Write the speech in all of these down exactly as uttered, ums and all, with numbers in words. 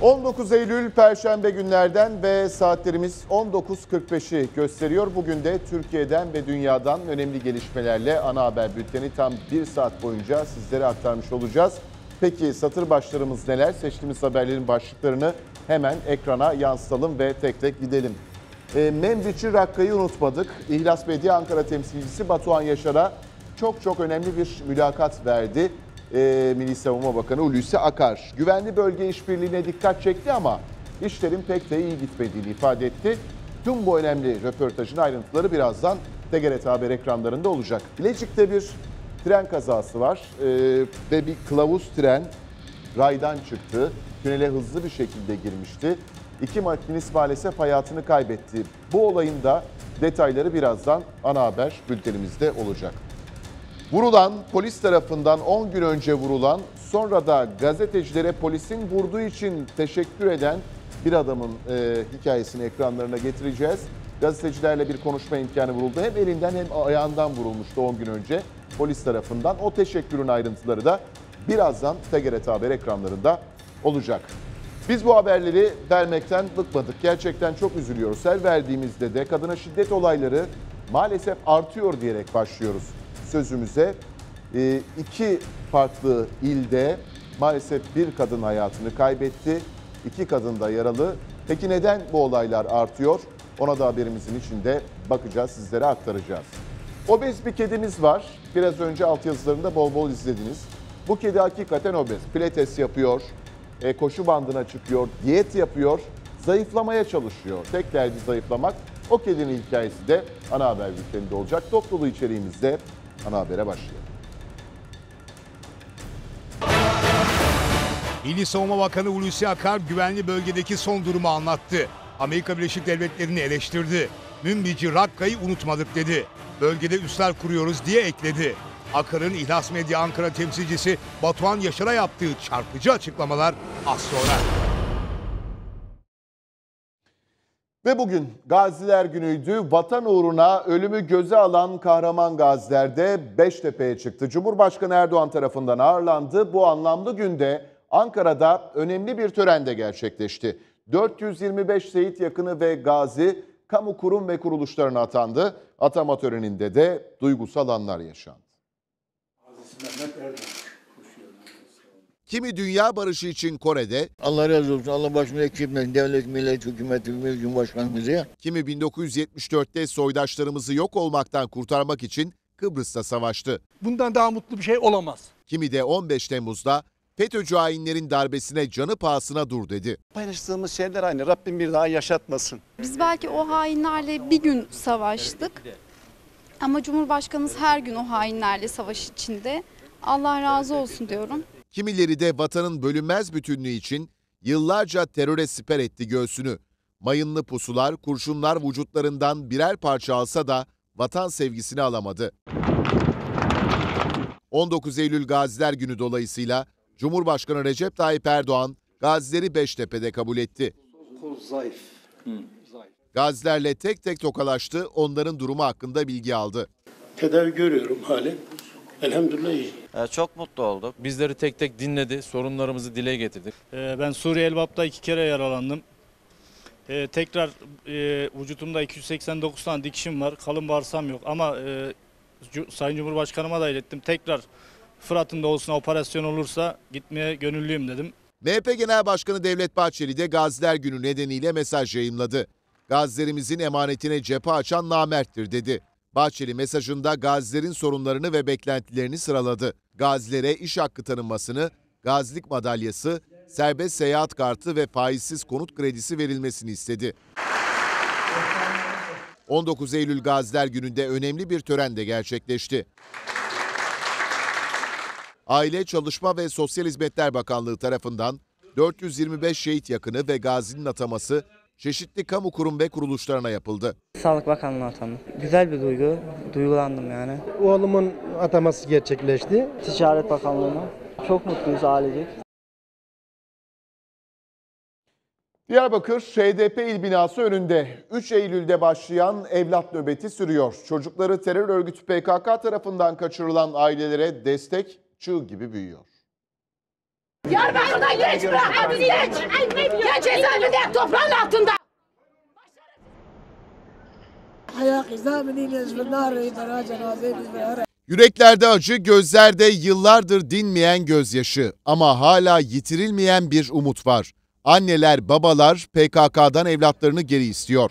on dokuz Eylül Perşembe günlerden ve saatlerimiz on dokuz kırk beşi gösteriyor. Bugün de Türkiye'den ve dünyadan önemli gelişmelerle ana haber bülteni tam bir saat boyunca sizlere aktarmış olacağız. Peki satır başlarımız neler? Seçtiğimiz haberlerin başlıklarını hemen ekrana yansıtalım ve tek tek gidelim. E, Membiçi Rakka'yı unutmadık. İhlas Medya Ankara temsilcisi Batuhan Yaşar'a çok çok önemli bir mülakat verdi. E, Milli Savunma Bakanı Hulusi Akar. Güvenli bölge işbirliğine dikkat çekti ama işlerin pek de iyi gitmediğini ifade etti. Tüm bu önemli röportajın ayrıntıları birazdan T G R T Haber ekranlarında olacak. Bilecik'te bir tren kazası var e, ve bir kılavuz tren raydan çıktı. Tünele hızlı bir şekilde girmişti. İki makinist maalesef hayatını kaybetti. Bu olayın da detayları birazdan ana haber bültenimizde olacak. Vurulan, polis tarafından on gün önce vurulan, sonra da gazetecilere polisin vurduğu için teşekkür eden bir adamın e, hikayesini ekranlarına getireceğiz. Gazetecilerle bir konuşma imkanı vuruldu. Hem elinden hem ayağından vurulmuştu on gün önce polis tarafından. O teşekkürün ayrıntıları da birazdan T G R T Haber ekranlarında olacak. Biz bu haberleri vermekten bıkmadık. Gerçekten çok üzülüyoruz. Her verdiğimizde de kadına şiddet olayları maalesef artıyor diyerek başlıyoruz sözümüze. E, iki farklı ilde maalesef bir kadın hayatını kaybetti. İki kadın da yaralı. Peki neden bu olaylar artıyor? Ona da haberimizin içinde bakacağız, sizlere aktaracağız. Obez bir kedimiz var. Biraz önce altyazılarında bol bol izlediniz. Bu kedi hakikaten obez. Pilates yapıyor, e, koşu bandına çıkıyor, diyet yapıyor, zayıflamaya çalışıyor. Tek derdi zayıflamak. O kedinin hikayesi de ana haber bülteninde olacak. Top dolu içeriğimizde ana habere başlayalım. Milli Savunma Bakanı Hulusi Akar güvenli bölgedeki son durumu anlattı. Amerika Birleşik Devletleri'ni eleştirdi. Münbici Rakka'yı unutmadık dedi. Bölgede üsler kuruyoruz diye ekledi. Akar'ın İhlas Medya Ankara temsilcisi Batuhan Yaşar'a yaptığı çarpıcı açıklamalar az sonra. Ve bugün Gaziler Günü'ydü. Vatan uğruna ölümü göze alan kahraman gaziler de Beştepe'ye çıktı. Cumhurbaşkanı Erdoğan tarafından ağırlandı. Bu anlamlı günde Ankara'da önemli bir tören de gerçekleşti. dört yüz yirmi beş şehit yakını ve gazi kamu kurum ve kuruluşlarına atandı. Atama töreninde de duygusal anlar yaşandı. Kimi dünya barışı için Kore'de, Allah razı olsun, Allah başımıza eksilmesin, devlet, millet, hükümetimiz, cumhurbaşkanımızı. kimi bin dokuz yüz yetmiş dörtte soydaşlarımızı yok olmaktan kurtarmak için Kıbrıs'ta savaştı. Bundan daha mutlu bir şey olamaz. Kimi de on beş Temmuz'da FETÖ'cü hainlerin darbesine canı pahasına dur dedi. Paylaştığımız şeyler aynı. Rabbim bir daha yaşatmasın. Biz belki o hainlerle bir gün savaştık. Ama Cumhurbaşkanımız her gün o hainlerle savaş içinde. Allah razı olsun diyorum. Kimileri de vatanın bölünmez bütünlüğü için yıllarca teröre siper etti göğsünü. Mayınlı pusular, kurşunlar vücutlarından birer parça alsa da vatan sevgisini alamadı. on dokuz Eylül Gaziler Günü dolayısıyla Cumhurbaşkanı Recep Tayyip Erdoğan gazileri Beştepe'de kabul etti. Zayıf. Gazilerle tek tek tokalaştı, onların durumu hakkında bilgi aldı. Tedavi görüyorum halen. Elhamdülillah iyi. Çok mutlu olduk. Bizleri tek tek dinledi, sorunlarımızı dile getirdik. Ben Suriye Elbap'ta iki kere yaralandım. Ee, tekrar e, vücutumda iki yüz seksen dokuz tane dikişim var, kalın bağırsağım yok ama e, Sayın Cumhurbaşkanıma da ilettim. Tekrar Fırat'ın doğusuna operasyon olursa gitmeye gönüllüyüm dedim. M H P Genel Başkanı Devlet Bahçeli de Gaziler Günü nedeniyle mesaj yayımladı. Gazilerimizin emanetine cephe açan namerttir dedi. Bahçeli mesajında gazilerin sorunlarını ve beklentilerini sıraladı. Gazilere iş hakkı tanınmasını, gazilik madalyası, serbest seyahat kartı ve faizsiz konut kredisi verilmesini istedi. on dokuz Eylül Gaziler Günü'nde önemli bir tören de gerçekleşti. Aile, Çalışma ve Sosyal Hizmetler Bakanlığı tarafından dört yüz yirmi beş şehit yakını ve gazinin ataması çeşitli kamu kurum ve kuruluşlarına yapıldı. Sağlık Bakanlığı'na atandım. Güzel bir duygu, duygulandım yani. Oğlumun ataması gerçekleşti. Ticaret Bakanlığı'na. Çok mutluyuz ailecek. Diyarbakır H D P il binası önünde üç Eylül'de başlayan evlat nöbeti sürüyor. Çocukları terör örgütü P K K tarafından kaçırılan ailelere destek çığ gibi büyüyor. Diyarbakır'da geç bırak hadi geç. Geç cezaevinde toprağın altında. Yüreklerde acı, gözlerde yıllardır dinmeyen gözyaşı ama hala yitirilmeyen bir umut var. Anneler, babalar P K K'dan evlatlarını geri istiyor.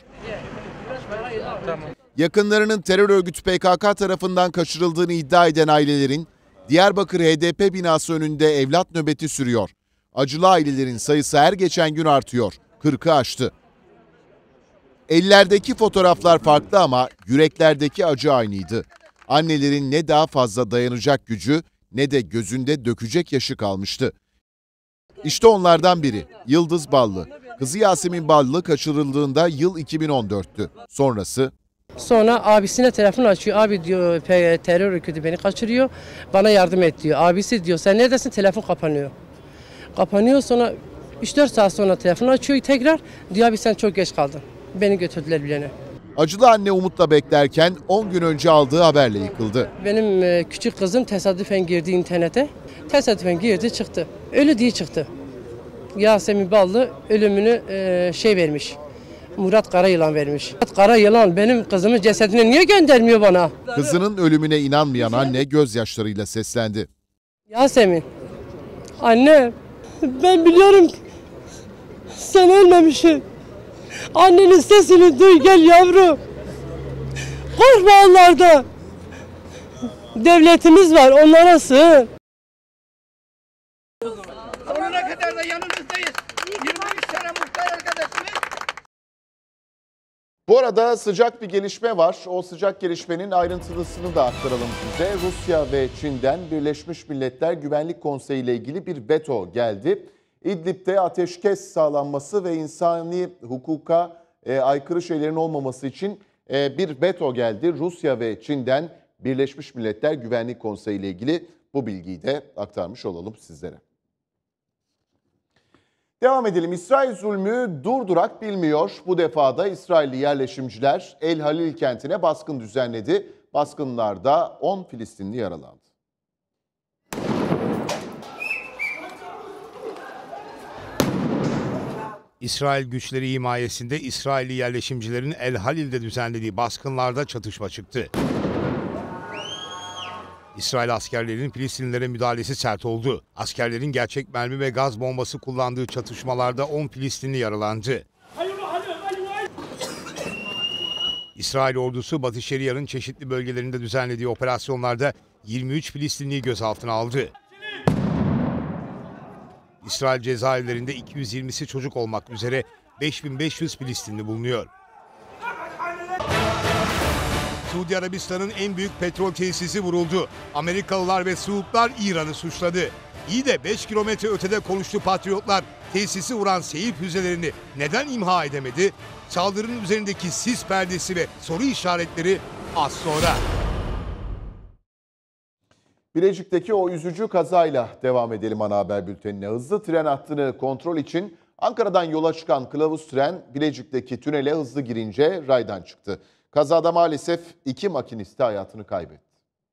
Yakınlarının terör örgütü P K K tarafından kaçırıldığını iddia eden ailelerin Diyarbakır H D P binası önünde evlat nöbeti sürüyor. Acılı ailelerin sayısı her geçen gün artıyor. kırkı aştı. Ellerdeki fotoğraflar farklı ama yüreklerdeki acı aynıydı. Annelerin ne daha fazla dayanacak gücü ne de gözünde dökecek yaşı kalmıştı. İşte onlardan biri Yıldız Ballı. Kızı Yasemin Ballı kaçırıldığında yıl iki bin on dörttü. Sonrası? Sonra abisine telefon açıyor. Abi diyor terör örgütü beni kaçırıyor. Bana yardım et diyor. Abisi diyor sen neredesin? Telefon kapanıyor. Kapanıyor sonra üç dört saat sonra telefon açıyor tekrar. Diyor abi sen çok geç kaldın. Beni götürdüler bilene. Acılı anne umutla beklerken on gün önce aldığı haberle yıkıldı. Benim küçük kızım tesadüfen girdi internete. Tesadüfen girdi çıktı. Ölü diye çıktı. Yasemin Ballı ölümünü şey vermiş. Murat Karayılan vermiş. Murat Karayılan benim kızımın cesedini niye göndermiyor bana? Kızının ölümüne inanmayan anne gözyaşlarıyla seslendi. Yasemin, anne ben biliyorum sen ölmemişsin. Annenin sesini duy gel yavrum. Korkma onlardan. Devletimiz var onlara sığın. Sonuna kadar da yanınızdayız. yirmi üç sene muhtar arkadaşınız. Bu arada sıcak bir gelişme var. O sıcak gelişmenin ayrıntılısını da aktaralım size. Rusya ve Çin'den Birleşmiş Milletler Güvenlik Konseyi ile ilgili bir veto geldi. İdlib'de ateşkes sağlanması ve insani hukuka e, aykırı şeylerin olmaması için e, bir veto geldi. Rusya ve Çin'den Birleşmiş Milletler Güvenlik Konseyi ile ilgili bu bilgiyi de aktarmış olalım sizlere. Devam edelim. İsrail zulmü durdurak bilmiyor. Bu defada İsrailli yerleşimciler El Halil kentine baskın düzenledi. Baskınlarda on Filistinli yaralandı. İsrail güçleri himayesinde İsrailli yerleşimcilerin El Halil'de düzenlediği baskınlarda çatışma çıktı. İsrail askerlerinin Filistinlilere müdahalesi sert oldu. Askerlerin gerçek mermi ve gaz bombası kullandığı çatışmalarda on Filistinli yaralandı. İsrail ordusu Batı Şeria'nın çeşitli bölgelerinde düzenlediği operasyonlarda yirmi üç Filistinliyi gözaltına aldı. İsrail cezaevlerinde iki yüz yirmisi çocuk olmak üzere beş bin beş yüz Filistinli bulunuyor. Suudi Arabistan'ın en büyük petrol tesisi vuruldu. Amerikalılar ve Suudlar İran'ı suçladı. İyi de beş kilometre ötede konuştu patriotlar. Tesisi vuran seyir füzelerini neden imha edemedi? Saldırının üzerindeki sis perdesi ve soru işaretleri az sonra. Bilecik'teki o üzücü kazayla devam edelim ana haber bültenine. Hızlı tren hattını kontrol için Ankara'dan yola çıkan kılavuz tren Bilecik'teki tünele hızlı girince raydan çıktı. Kazada maalesef iki makinist de hayatını kaybetti.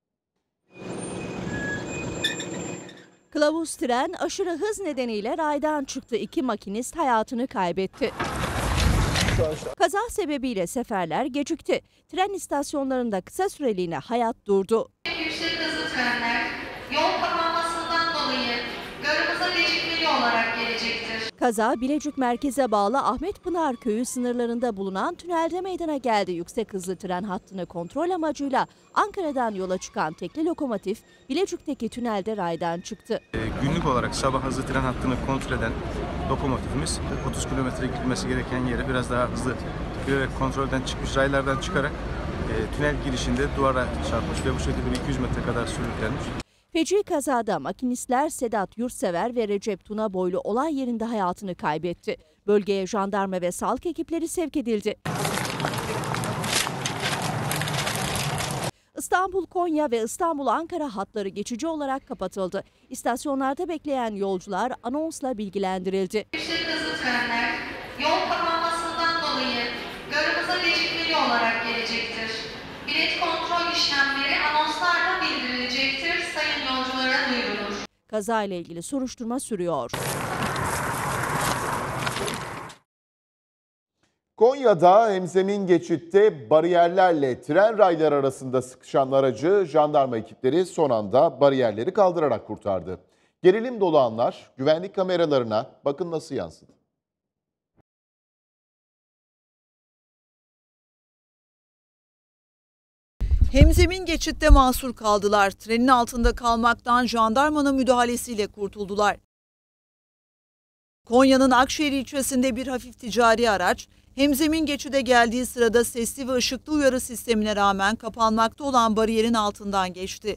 Kılavuz tren aşırı hız nedeniyle raydan çıktı. İki makinist hayatını kaybetti. Kaza sebebiyle seferler gecikti. Tren istasyonlarında kısa süreliğine hayat durdu. Yüksek hızlı trenler yol kapanmasından dolayı garımıza gecikmeli olarak gelecektir. Kaza Bilecik merkeze bağlı Ahmetpınar köyü sınırlarında bulunan tünelde meydana geldi. Yüksek hızlı tren hattını kontrol amacıyla Ankara'dan yola çıkan tekli lokomotif Bilecik'teki tünelde raydan çıktı. E, günlük olarak sabah hızlı tren hattını kontrol eden lokomotifimiz otuz kilometre gitmesi gereken yere biraz daha hızlı giderek kontrolden çıkmış, raylardan çıkarak e, tünel girişinde duvara çarpmış ve bu şekilde iki yüz metre kadar sürüklenmiş. Feci kazada makinistler Sedat Yurtsever ve Recep Tuna boylu olay yerinde hayatını kaybetti. Bölgeye jandarma ve sağlık ekipleri sevk edildi. İstanbul-Konya ve İstanbul-Ankara hatları geçici olarak kapatıldı. İstasyonlarda bekleyen yolcular anonsla bilgilendirildi. Yüksek hızlı trenler yol kapanmasından dolayı garımıza gecikmeli olarak gelecektir. Bilet kontrol işlemleri anonslarla bildirilecektir. Sayın yolculara duyurulur. Kazayla ilgili soruşturma sürüyor. Konya'da hemzemin geçitte bariyerlerle tren rayları arasında sıkışan aracı jandarma ekipleri son anda bariyerleri kaldırarak kurtardı. Gerilim dolu anlar güvenlik kameralarına bakın nasıl yansıdı. Hemzemin geçitte mahsur kaldılar. Trenin altında kalmaktan jandarmanın müdahalesiyle kurtuldular. Konya'nın Akşehir ilçesinde bir hafif ticari araç, hemzemin geçide geldiği sırada sesli ve ışıklı uyarı sistemine rağmen kapanmakta olan bariyerin altından geçti.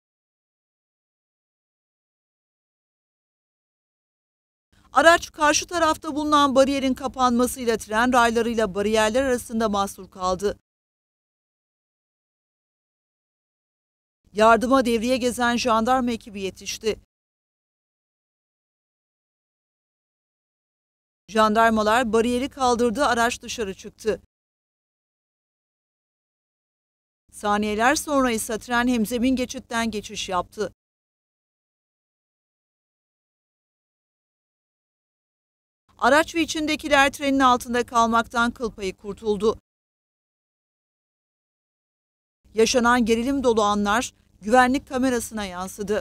Araç karşı tarafta bulunan bariyerin kapanmasıyla tren raylarıyla bariyerler arasında mahsur kaldı. Yardıma devreye gezen jandarma ekibi yetişti. Jandarmalar bariyeri kaldırdı, araç dışarı çıktı. Saniyeler sonra ise tren hemzemin geçitten geçiş yaptı. Araç ve içindekiler trenin altında kalmaktan kıl payı kurtuldu. Yaşanan gerilim dolu anlar güvenlik kamerasına yansıdı.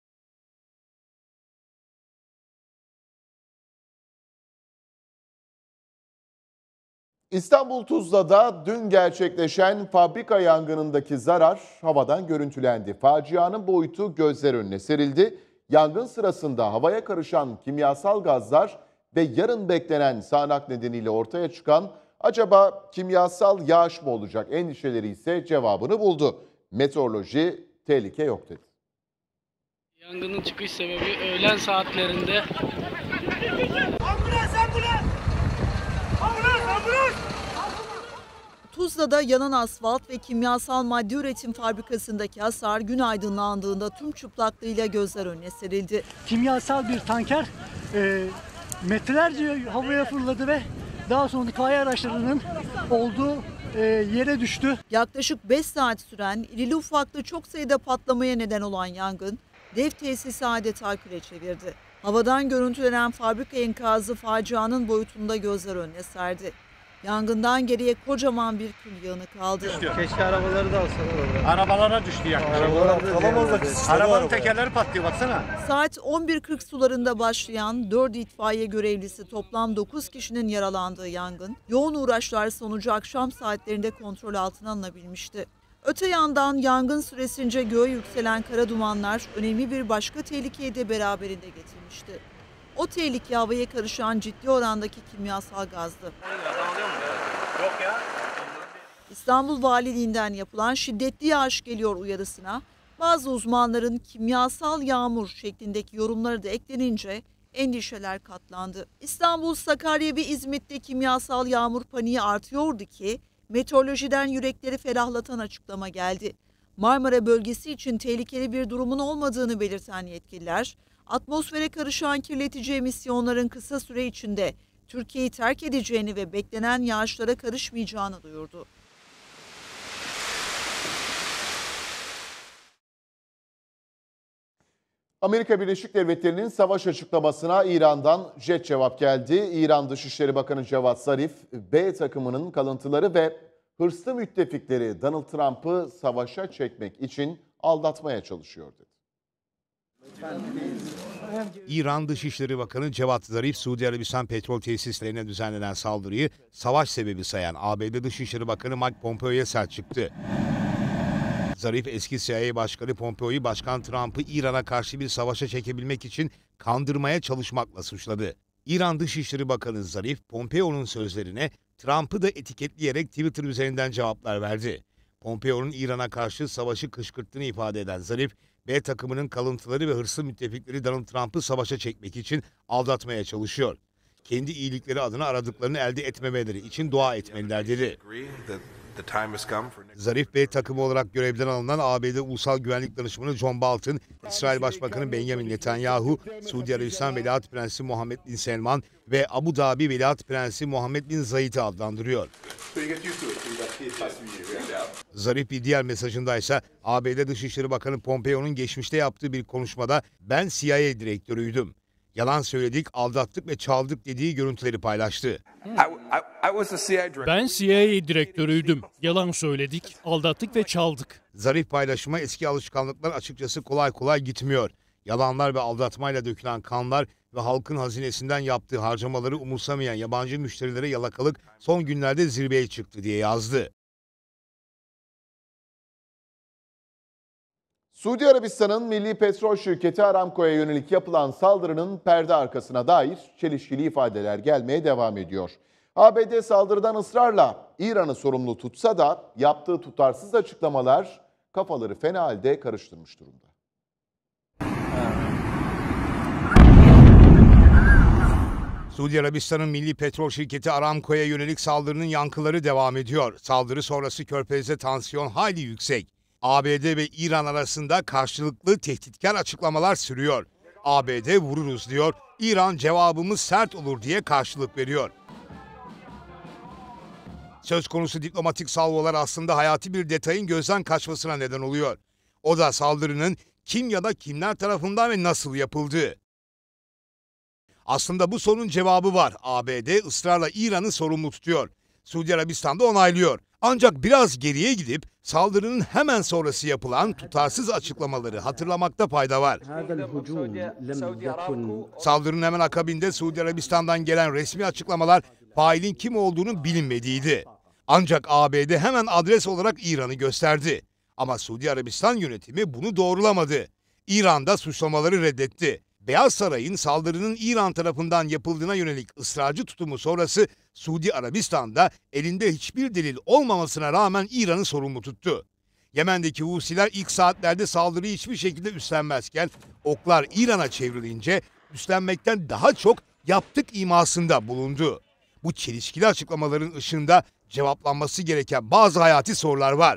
İstanbul Tuzla'da dün gerçekleşen fabrika yangınındaki zarar havadan görüntülendi. Facianın boyutu gözler önüne serildi. Yangın sırasında havaya karışan kimyasal gazlar ve yarın beklenen sağanak nedeniyle ortaya çıkan acaba kimyasal yağış mı olacak endişeleri ise cevabını buldu. Meteoroloji tehlike yok dedi. Yangının çıkış sebebi öğlen saatlerinde. Ambulans, ambulans! Ambulans, ambulans! Tuzla'da yanan asfalt ve kimyasal madde üretim fabrikasındaki hasar gün aydınlandığında tüm çıplaklığıyla gözler önüne serildi. Kimyasal bir tanker e, metrelerce havaya fırladı ve daha sonra itfaiye araçlarının olduğu e, yere düştü. Yaklaşık beş saat süren irili ufaklı çok sayıda patlamaya neden olan yangın dev tesisi adeta küle çevirdi. Havadan görüntülenen fabrika enkazı facianın boyutunda gözler önüne serdi. Yangından geriye kocaman bir kül yığını kaldı. Keşke arabaları da alsalar. Arabalara düştü yaklaşık. Arabanın tekerleri patlıyor baksana. Saat on bir kırk sularında başlayan dört itfaiye görevlisi toplam dokuz kişinin yaralandığı yangın yoğun uğraşlar sonucu akşam saatlerinde kontrol altına alınabilmişti. Öte yandan yangın süresince göğe yükselen kara dumanlar önemli bir başka tehlikeyi de beraberinde getirmişti. O tehlike havaya karışan ciddi orandaki kimyasal gazdı. İstanbul Valiliğinden yapılan şiddetli yağış geliyor uyarısına bazı uzmanların kimyasal yağmur şeklindeki yorumları da eklenince endişeler katlandı. İstanbul, Sakarya ve İzmit'te kimyasal yağmur paniği artıyordu ki meteorolojiden yürekleri ferahlatan açıklama geldi. Marmara bölgesi için tehlikeli bir durumun olmadığını belirten yetkililer, atmosfere karışan kirletici emisyonların kısa süre içinde Türkiye'yi terk edeceğini ve beklenen yağışlara karışmayacağını duyurdu. Amerika Birleşik Devletleri'nin savaş açıklamasına İran'dan jet cevap geldi. İran Dışişleri Bakanı Cevat Zarif, B takımının kalıntıları ve hırslı müttefikleri Donald Trump'ı savaşa çekmek için aldatmaya çalışıyor dedi. İran Dışişleri Bakanı Cevat Zarif, Suudi Arabistan petrol tesislerine düzenlenen saldırıyı savaş sebebi sayan A B D Dışişleri Bakanı Mike Pompeo'ya sert çıktı. Zarif, eski C I A Başkanı Pompeo'yu Başkan Trump'ı İran'a karşı bir savaşa çekebilmek için kandırmaya çalışmakla suçladı. İran Dışişleri Bakanı Zarif, Pompeo'nun sözlerine Trump'ı da etiketleyerek Twitter üzerinden cevaplar verdi. Pompeo'nun İran'a karşı savaşı kışkırttığını ifade eden Zarif, B takımının kalıntıları ve hırslı müttefikleri Donald Trump'ı savaşa çekmek için aldatmaya çalışıyor. Kendi iyilikleri adına aradıklarını elde etmemeleri için dua etmeliler dedi. Zarif Bey takımı olarak görevden alınan A B D Ulusal Güvenlik Danışmanı John Bolton, İsrail Başbakanı Benjamin Netanyahu, Suudi Arabistan Veliaht Prensi Muhammed Bin Selman ve Abu Dhabi Veliaht Prensi Muhammed Bin Zayed'i adlandırıyor. Zarif bir diğer mesajındaysa A B D Dışişleri Bakanı Pompeo'nun geçmişte yaptığı bir konuşmada "Ben C I A direktörüydüm. Yalan söyledik, aldattık ve çaldık" dediği görüntüleri paylaştı. Ben C I A direktörüydüm. Yalan söyledik, aldattık ve çaldık. Zarif paylaşıma eski alışkanlıklar açıkçası kolay kolay gitmiyor. Yalanlar ve aldatmayla dökülen kanlar ve halkın hazinesinden yaptığı harcamaları umursamayan yabancı müşterilere yalakalık son günlerde zirveye çıktı diye yazdı. Suudi Arabistan'ın milli petrol şirketi Aramco'ya yönelik yapılan saldırının perde arkasına dair çelişkili ifadeler gelmeye devam ediyor. A B D saldırıdan ısrarla İran'ı sorumlu tutsa da yaptığı tutarsız açıklamalar kafaları fena halde karıştırmış durumda. Suudi Arabistan'ın milli petrol şirketi Aramco'ya yönelik saldırının yankıları devam ediyor. Saldırı sonrası Körfez'de tansiyon hayli yüksek. A B D ve İran arasında karşılıklı tehditkar açıklamalar sürüyor. A B D vururuz diyor, İran cevabımız sert olur diye karşılık veriyor. Söz konusu diplomatik salvolar aslında hayati bir detayın gözden kaçmasına neden oluyor. O da saldırının kim ya da kimler tarafından ve nasıl yapıldığı. Aslında bu sorunun cevabı var. A B D ısrarla İran'ı sorumlu tutuyor. Suudi Arabistan da onaylıyor. Ancak biraz geriye gidip saldırının hemen sonrası yapılan tutarsız açıklamaları hatırlamakta fayda var. Saldırının hemen akabinde Suudi Arabistan'dan gelen resmi açıklamalar failin kim olduğunu bilinmediğiydi. Ancak A B D hemen adres olarak İran'ı gösterdi. Ama Suudi Arabistan yönetimi bunu doğrulamadı. İran da suçlamaları reddetti. Beyaz Saray'ın saldırının İran tarafından yapıldığına yönelik ısrarcı tutumu sonrası Suudi Arabistan'da elinde hiçbir delil olmamasına rağmen İran'ı sorumlu tuttu. Yemen'deki Husiler ilk saatlerde saldırıyı hiçbir şekilde üstlenmezken oklar İran'a çevrilince üstlenmekten daha çok yaptık imasında bulundu. Bu çelişkili açıklamaların ışığında cevaplanması gereken bazı hayati sorular var.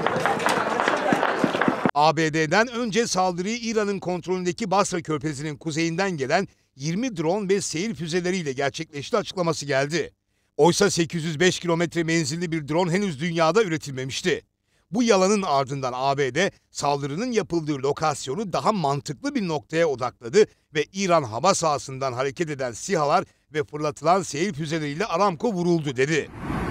A B D'den önce saldırıyı İran'ın kontrolündeki Basra Körfezi'nin kuzeyinden gelen yirmi drone ve seyir füzeleriyle gerçekleşti açıklaması geldi. Oysa sekiz yüz beş kilometre menzilli bir drone henüz dünyada üretilmemişti. Bu yalanın ardından A B D saldırının yapıldığı lokasyonu daha mantıklı bir noktaya odakladı ve İran hava sahasından hareket eden SİHA'lar ve fırlatılan seyir füzeleriyle Aramco vuruldu dedi.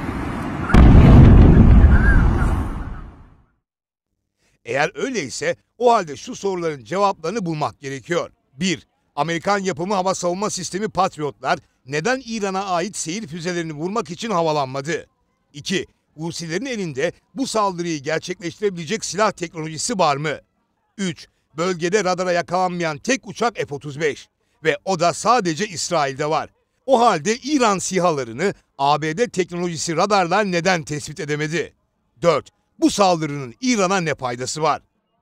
Eğer öyleyse o halde şu soruların cevaplarını bulmak gerekiyor. bir. Amerikan yapımı hava savunma sistemi Patriotlar neden İran'a ait seyir füzelerini vurmak için havalanmadı? iki. Husilerin elinde bu saldırıyı gerçekleştirebilecek silah teknolojisi var mı? üç. Bölgede radara yakalanmayan tek uçak F otuz beş ve o da sadece İsrail'de var. O halde İran SİHA'larını A B D teknolojisi radarlar neden tespit edemedi? dört. Bu saldırının İran'a ne faydası var?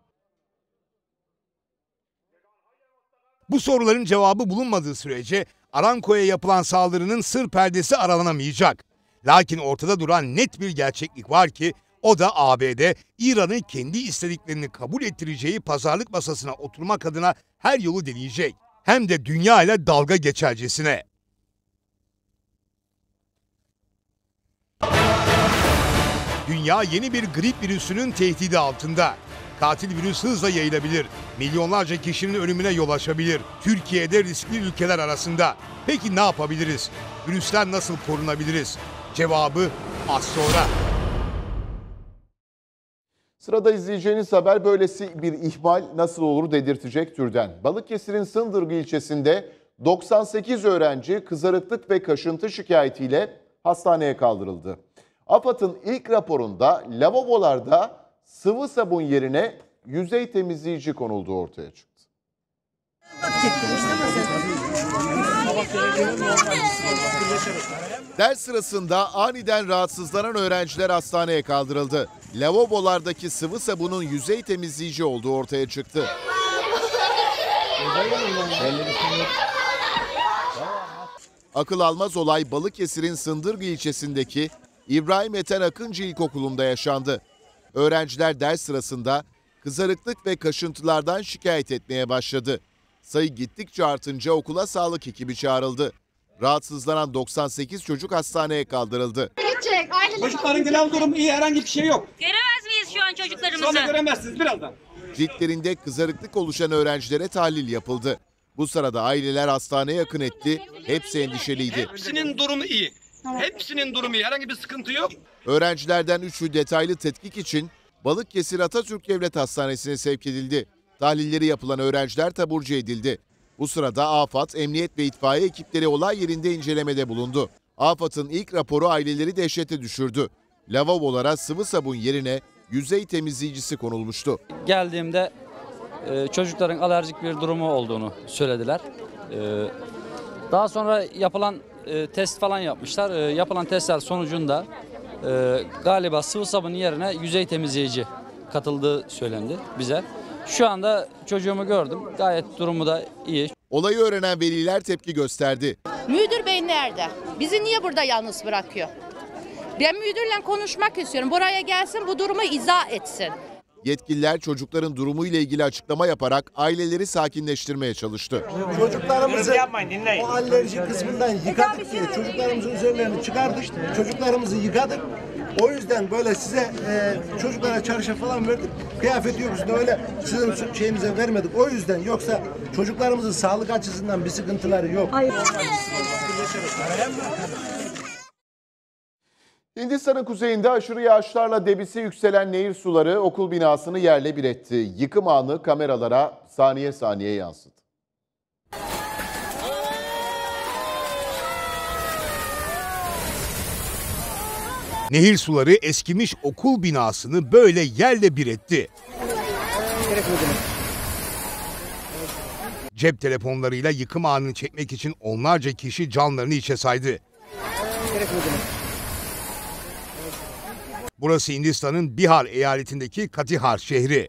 Bu soruların cevabı bulunmadığı sürece Aramco'ya yapılan saldırının sır perdesi aralanamayacak. Lakin ortada duran net bir gerçeklik var ki o da A B D, İran'ın kendi istediklerini kabul ettireceği pazarlık masasına oturmak adına her yolu deneyecek. Hem de dünya ile dalga geçercesine. Dünya yeni bir grip virüsünün tehdidi altında. Katil virüs hızla yayılabilir. Milyonlarca kişinin ölümüne yol açabilir. Türkiye'de riskli ülkeler arasında. Peki ne yapabiliriz? Virüsten nasıl korunabiliriz? Cevabı az sonra. Sırada izleyeceğiniz haber böylesi bir ihmal nasıl olur dedirtecek türden. Balıkesir'in Sındırgı ilçesinde doksan sekiz öğrenci kızarıklık ve kaşıntı şikayetiyle hastaneye kaldırıldı. AFAD'ın ilk raporunda lavabolarda sıvı sabun yerine yüzey temizleyici konulduğu ortaya çıktı. Ders sırasında aniden rahatsızlanan öğrenciler hastaneye kaldırıldı. Lavabolardaki sıvı sabunun yüzey temizleyici olduğu ortaya çıktı. Akıl almaz olay Balıkesir'in Sındırgı ilçesindeki İbrahim Ethem Akıncı İlkokulu'nda yaşandı. Öğrenciler ders sırasında kızarıklık ve kaşıntılardan şikayet etmeye başladı. Sayı gittikçe artınca okula sağlık ekibi çağrıldı. Rahatsızlanan doksan sekiz çocuk hastaneye kaldırıldı. Gidecek, aileler. Çocukların genel durumu iyi, herhangi bir şey yok. Göremez miyiz şu an çocuklarımızı? Sonra göremezsiniz birazdan. Ciltlerinde kızarıklık oluşan öğrencilere tahlil yapıldı. Bu sırada aileler hastaneye yakın etti. Hepsi endişeliydi. Hepsinin durumu iyi. Hepsinin durumu iyi, herhangi bir sıkıntı yok. Öğrencilerden üçü detaylı tetkik için Balıkesir Atatürk Devlet Hastanesi'ne sevk edildi. Tahlilleri yapılan öğrenciler taburcu edildi. Bu sırada AFAD, Emniyet ve itfaiye ekipleri olay yerinde incelemede bulundu. AFAD'ın ilk raporu aileleri dehşete düşürdü. Lavabolara sıvı sabun yerine yüzey temizleyicisi konulmuştu. Geldiğimde e, çocukların alerjik bir durumu olduğunu söylediler. E, daha sonra yapılan e, test falan yapmışlar. E, yapılan testler sonucunda e, galiba sıvı sabun yerine yüzey temizleyici katıldığı söylendi bize. Şu anda çocuğumu gördüm. Gayet durumu da iyi. Olayı öğrenen veliler tepki gösterdi. Müdür bey nerede? Bizi niye burada yalnız bırakıyor? Ben müdürle konuşmak istiyorum. Buraya gelsin, bu durumu izah etsin. Yetkililer çocukların durumuyla ilgili açıklama yaparak aileleri sakinleştirmeye çalıştı. Çocuklarımızı o alerji kısmından yıkadık diye çocuklarımızın üzerlerini çıkardık. Çocuklarımızı yıkadık. O yüzden böyle size e, çocuklara çarşı falan verdik. Kıyafet yok üstünde, öyle sizin şeyimize vermedik. O yüzden, yoksa çocuklarımızın sağlık açısından bir sıkıntıları yok. Hindistan'ın kuzeyinde aşırı yağışlarla debisi yükselen nehir suları okul binasını yerle bir etti. Yıkım anı kameralara saniye saniye yansıdı. Nehir suları eskimiş okul binasını böyle yerle bir etti. Cep telefonlarıyla yıkım anını çekmek için onlarca kişi canlarını içe saydı. Burası Hindistan'ın Bihar eyaletindeki Katihar şehri.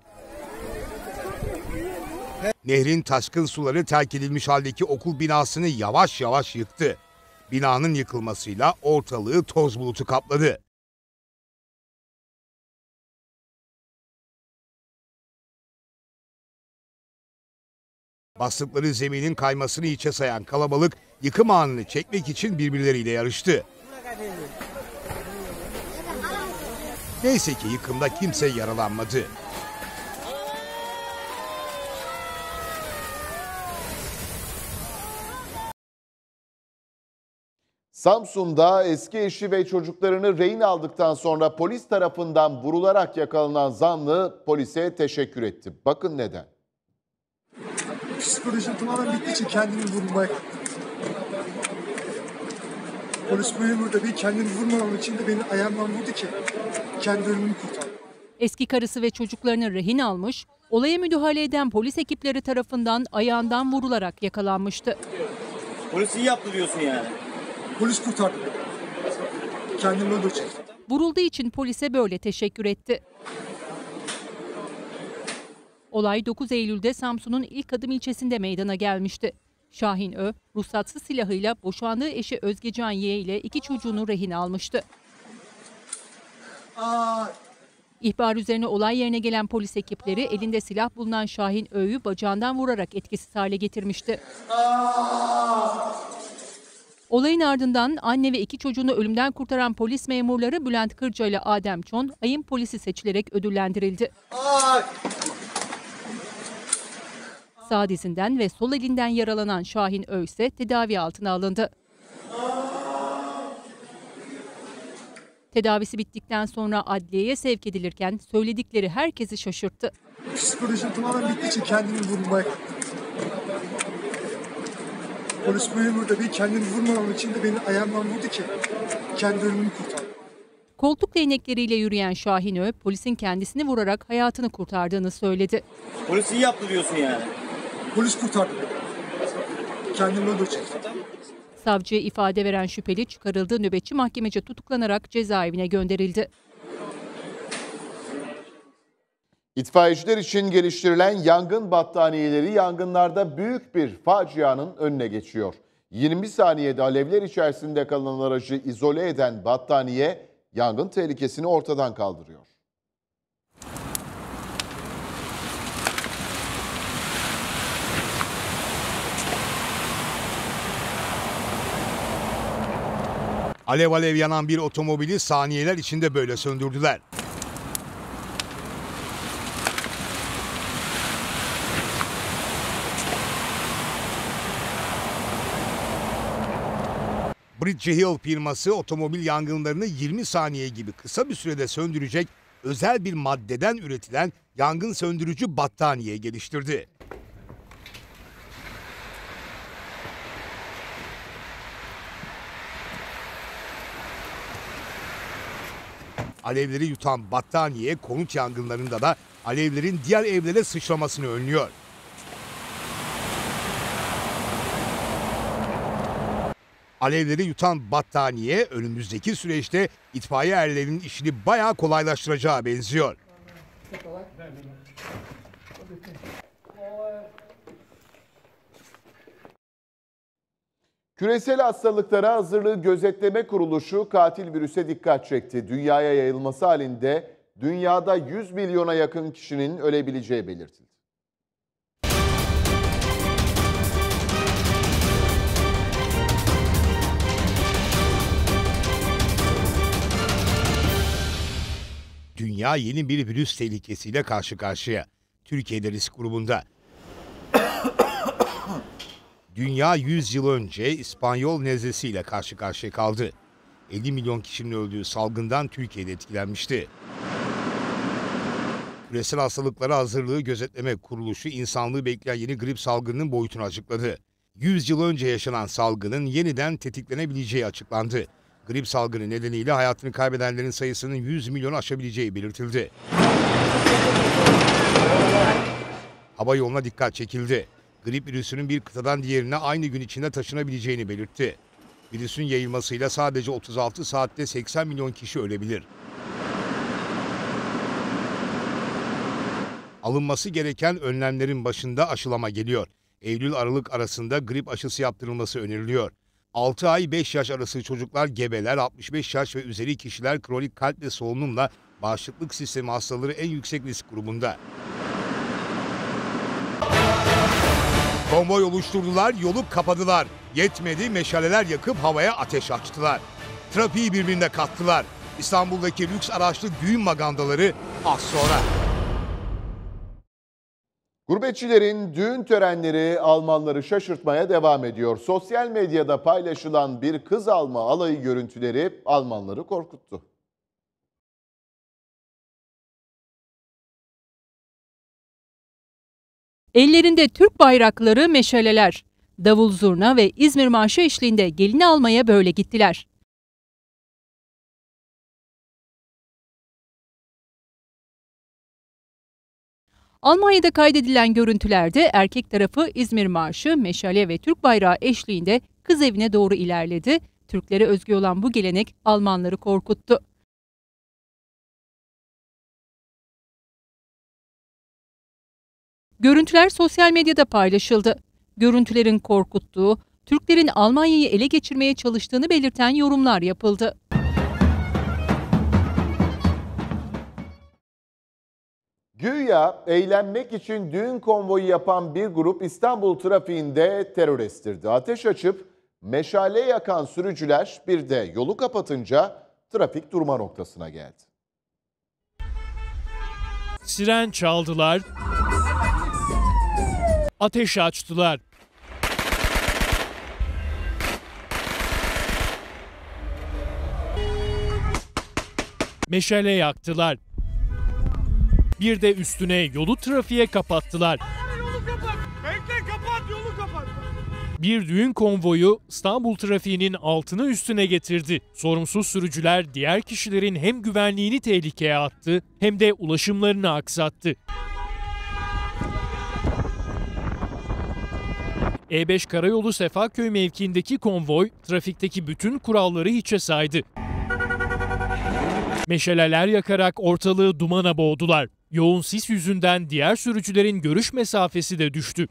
Nehrin taşkın suları terk edilmiş haldeki okul binasını yavaş yavaş yıktı. Binanın yıkılmasıyla ortalığı toz bulutu kapladı. Bastıkları zeminin kaymasını içe sayan kalabalık yıkım anını çekmek için birbirleriyle yarıştı. Neyse ki yıkımda kimse yaralanmadı. Samsun'da eski eşi ve çocuklarını rehin aldıktan sonra polis tarafından vurularak yakalanan zanlı polise teşekkür etti. Bakın neden. Psikolojim tamamen bittiği için kendimi vurmaya Polis memuru da bir kendini vurmamam için de beni ayağımdan vurdu ki kendi ölümümü kurtardı. Eski karısı ve çocuklarını rehin almış, olaya müdahale eden polis ekipleri tarafından ayağından vurularak yakalanmıştı. Polis iyi yaptı diyorsun yani. Polis kurtardı beni. Kendimi öldürecektim. Vurulduğu için polise böyle teşekkür etti. Olay dokuz Eylül'de Samsun'un İlk Adım ilçesinde meydana gelmişti. Şahin Ö, ruhsatsız silahıyla boşandığı eşi Özgecan Y ile iki çocuğunu rehin almıştı. Aa. İhbar üzerine olay yerine gelen polis ekipleri elinde silah bulunan Şahin Ö'yü bacağından vurarak etkisiz hale getirmişti. Aa. Olayın ardından anne ve iki çocuğunu ölümden kurtaran polis memurları Bülent Kırca ile Adem Çon, ayın polisi seçilerek ödüllendirildi. Aa. Sağ dizinden ve sol elinden yaralanan Şahin Ö ise tedavi altına alındı. Tedavisi bittikten sonra adliyeye sevk edilirken söyledikleri herkesi şaşırttı. Psikolojim tamamen bittiği için kendimi vurmaya Polis memuru da bir kendini vurmamam için de beni ayağımdan vurdu ki kendi ölümümü kurtardı. Koltuk değnekleriyle yürüyen Şahin Ö, polisin kendisini vurarak hayatını kurtardığını söyledi. Polis iyi yaptı diyorsun yani. Polis kurtardı beni. Kendimi öldürecektim. Savcıya ifade veren şüpheli çıkarıldığı nöbetçi mahkemece tutuklanarak cezaevine gönderildi. İtfaiyeciler için geliştirilen yangın battaniyeleri yangınlarda büyük bir facianın önüne geçiyor. yirmi saniyede alevler içerisinde kalan aracı izole eden battaniye yangın tehlikesini ortadan kaldırıyor. Alev alev yanan bir otomobili saniyeler içinde böyle söndürdüler. Bridge Hill firması otomobil yangınlarını yirmi saniye gibi kısa bir sürede söndürecek özel bir maddeden üretilen yangın söndürücü battaniye geliştirdi. Alevleri yutan battaniye konut yangınlarında da alevlerin diğer evlere sıçramasını önlüyor. Alevleri yutan battaniye önümüzdeki süreçte itfaiye erlerinin işini bayağı kolaylaştıracağı benziyor. Küresel hastalıklara hazırlığı gözetleme kuruluşu katil virüse dikkat çekti. Dünyaya yayılması halinde dünyada yüz milyona yakın kişinin ölebileceği belirtildi. Dünya yeni bir virüs tehlikesiyle karşı karşıya. Türkiye'de risk grubunda. Dünya yüz yıl önce İspanyol nezlesiyle karşı karşıya kaldı. elli milyon kişinin öldüğü salgından Türkiye'de etkilenmişti. Küresel hastalıklara hazırlığı gözetleme kuruluşu insanlığı bekleyen yeni grip salgınının boyutunu açıkladı. yüz yıl önce yaşanan salgının yeniden tetiklenebileceği açıklandı. Grip salgını nedeniyle hayatını kaybedenlerin sayısının yüz milyonu aşabileceği belirtildi. Hava yoluna dikkat çekildi. Grip virüsünün bir kıtadan diğerine aynı gün içinde taşınabileceğini belirtti. Virüsün yayılmasıyla sadece otuz altı saatte seksen milyon kişi ölebilir. Alınması gereken önlemlerin başında aşılama geliyor. Eylül-Aralık arasında grip aşısı yaptırılması öneriliyor. altı ay beş yaş arası çocuklar, gebeler, altmış beş yaş ve üzeri kişiler kronik kalp ve solunumla bağışıklık sistemi hastaları en yüksek risk grubunda. Konvoy oluşturdular, yolu kapadılar. Yetmedi, meşaleler yakıp havaya ateş açtılar. Trafiği birbirine kattılar. İstanbul'daki lüks araçlı düğün magandaları az sonra. Gurbetçilerin düğün törenleri Almanları şaşırtmaya devam ediyor. Sosyal medyada paylaşılan bir kız alma alayı görüntüleri Almanları korkuttu. Ellerinde Türk bayrakları, meşaleler, davul zurna ve İzmir marşı eşliğinde gelini almaya böyle gittiler. Almanya'da kaydedilen görüntülerde erkek tarafı İzmir marşı, meşale ve Türk bayrağı eşliğinde kız evine doğru ilerledi. Türklere özgü olan bu gelenek Almanları korkuttu. Görüntüler sosyal medyada paylaşıldı. Görüntülerin korkuttuğu, Türklerin Almanya'yı ele geçirmeye çalıştığını belirten yorumlar yapıldı. Güya eğlenmek için düğün konvoyu yapan bir grup İstanbul trafiğinde terör estirdi. Ateş açıp meşale yakan sürücüler bir de yolu kapatınca trafik durma noktasına geldi. Siren çaldılar, ateş açtılar. Meşale yaktılar. Bir de üstüne yolu trafiğe kapattılar. Bekle, kapat, yolu kapat. Bir düğün konvoyu İstanbul trafiğinin altını üstüne getirdi. Sorumsuz sürücüler diğer kişilerin hem güvenliğini tehlikeye attı hem de ulaşımlarını aksattı. E beş Karayolu Sefaköy mevkiindeki konvoy trafikteki bütün kuralları hiçe saydı. Meşaleler yakarak ortalığı dumana boğdular. Yoğun sis yüzünden diğer sürücülerin görüş mesafesi de düştü.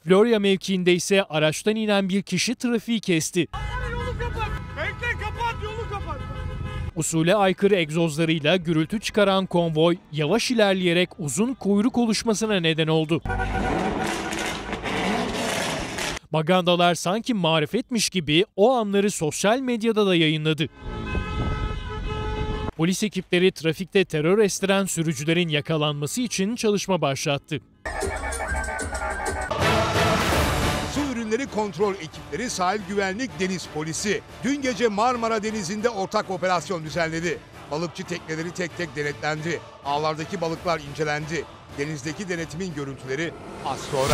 Florya mevkiinde ise araçtan inen bir kişi trafiği kesti. Yolu kapat. Bekle kapat yolu kapat. Usule aykırı egzozlarıyla gürültü çıkaran konvoy yavaş ilerleyerek uzun kuyruk oluşmasına neden oldu. Magandalar sanki marifetmiş gibi o anları sosyal medyada da yayınladı. Polis ekipleri trafikte terör estiren sürücülerin yakalanması için çalışma başlattı. Su ürünleri kontrol ekipleri, sahil güvenlik, deniz polisi dün gece Marmara Denizi'nde ortak operasyon düzenledi. Balıkçı tekneleri tek tek denetlendi. Ağlardaki balıklar incelendi. Denizdeki denetimin görüntüleri az sonra.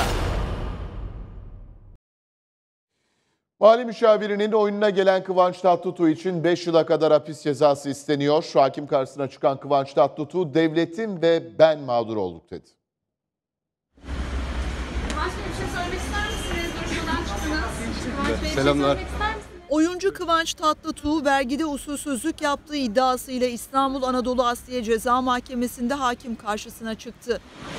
Mali müşavirinin oyununa gelen Kıvanç Tatlıtuğ için beş yıla kadar hapis cezası isteniyor. Hakim karşısına çıkan Kıvanç Tatlıtuğ, devletim ve ben mağdur olduk dedi. Kıvanç Bey bir şey söylemek ister misiniz? Duruşmadan çıktınız. Kıvanç Bey bir şey Selamlar. söylemek ister misiniz? Oyuncu Kıvanç Tatlıtuğ vergide usulsüzlük yaptığı iddiasıyla İstanbul Anadolu Asliye Ceza Mahkemesi'nde hakim karşısına çıktı.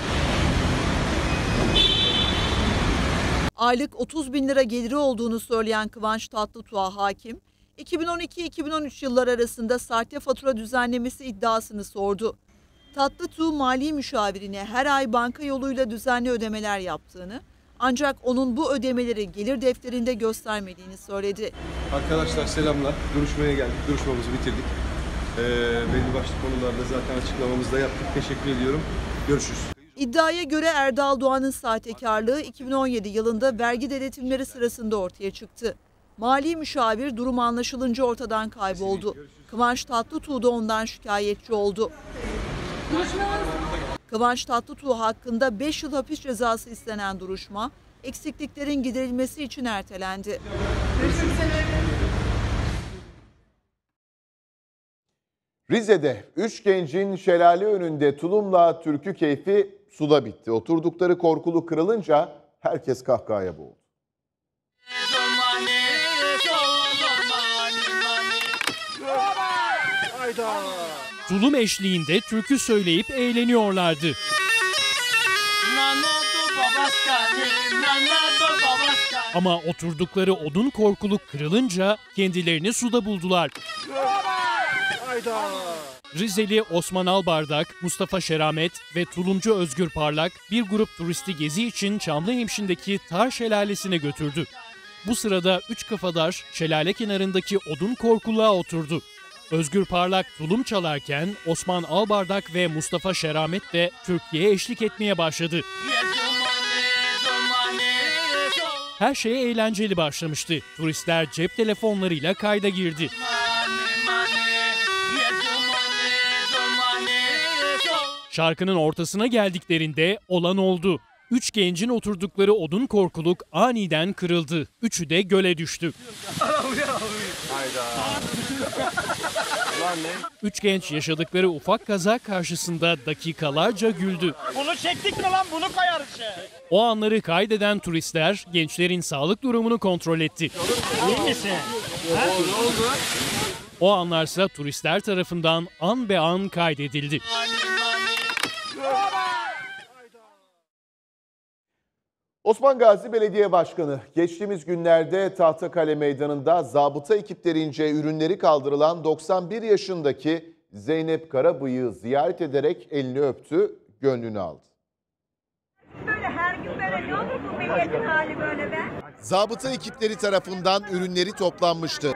Aylık otuz bin lira geliri olduğunu söyleyen Kıvanç Tatlıtuğ'a hakim, iki bin on iki iki bin on üç yıllar arasında sahte fatura düzenlemesi iddiasını sordu. Tatlıtuğ mali müşavirine her ay banka yoluyla düzenli ödemeler yaptığını, ancak onun bu ödemeleri gelir defterinde göstermediğini söyledi. Arkadaşlar selamlar. Duruşmaya geldik. Duruşmamızı bitirdik. Ee, belli başlı konularda zaten açıklamamızı da yaptık. Teşekkür ediyorum. Görüşürüz. İddiaya göre Erdal Doğan'ın sahtekarlığı iki bin on yedi yılında vergi denetimleri sırasında ortaya çıktı. Mali müşavir durum anlaşılınca ortadan kayboldu. Kıvanç Tatlıtuğ da ondan şikayetçi oldu. Kıvanç Tatlıtuğ hakkında beş yıl hapis cezası istenen duruşma, eksikliklerin giderilmesi için ertelendi. Rize'de üç gencin şelale önünde tulumla türkü keyfi suda bitti. Oturdukları korkulu kırılınca herkes kahkahaya boğuldu. Tulum eşliğinde türkü söyleyip eğleniyorlardı. Ama oturdukları odun korkuluk kırılınca kendilerini suda buldular. Rizeli Osman Albardak, Mustafa Şeramet ve tulumcu Özgür Parlak bir grup turisti gezi için Çamlıhemşin'deki Tar Şelalesi'ne götürdü. Bu sırada üç kafadar şelale kenarındaki odun korkuluğa oturdu. Özgür Parlak tulum çalarken Osman Albardak ve Mustafa Şeramet de Türkiye'ye eşlik etmeye başladı. Her şeye eğlenceli başlamıştı. Turistler cep telefonlarıyla kayda girdi. Şarkının ortasına geldiklerinde olan oldu. Üç gencin oturdukları odun korkuluk aniden kırıldı. Üçü de göle düştü. Üç genç yaşadıkları ufak kaza karşısında dakikalarca güldü. Bunu çektik mi lan? Bunu koyarız şey. O anları kaydeden turistler gençlerin sağlık durumunu kontrol etti. İyi misin? Ha? Ne oldu? O anlarsa turistler tarafından an be an kaydedildi. Osman Gazi Belediye Başkanı geçtiğimiz günlerde Tahtakale Meydanı'nda zabıta ekiplerince ürünleri kaldırılan doksan bir yaşındaki Zeynep Karabıyık'ı ziyaret ederek elini öptü, gönlünü aldı. Böyle her gün böyle ne olur bu milletin hali böyle be? Zabıta ekipleri tarafından ürünleri toplanmıştı.